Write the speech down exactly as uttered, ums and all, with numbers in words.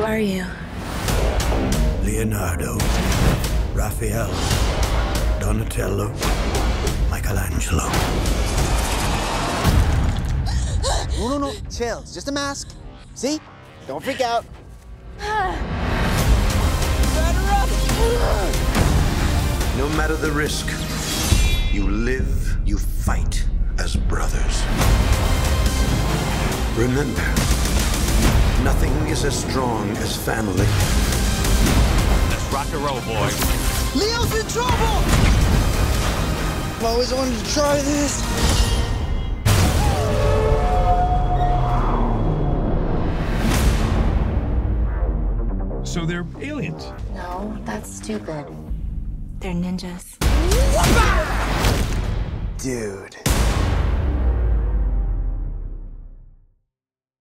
are you? Leonardo, Raphael, Donatello, Michelangelo. No, no, no, chill. It's just a mask. See? Don't freak out. No matter the risk, you live, you fight as brothers. Remember, nothing is as strong as family. Let's rock and roll, boys. Leo's in trouble! I've always wanted to try this. So they're aliens? No, that's stupid. They're ninjas. Dude.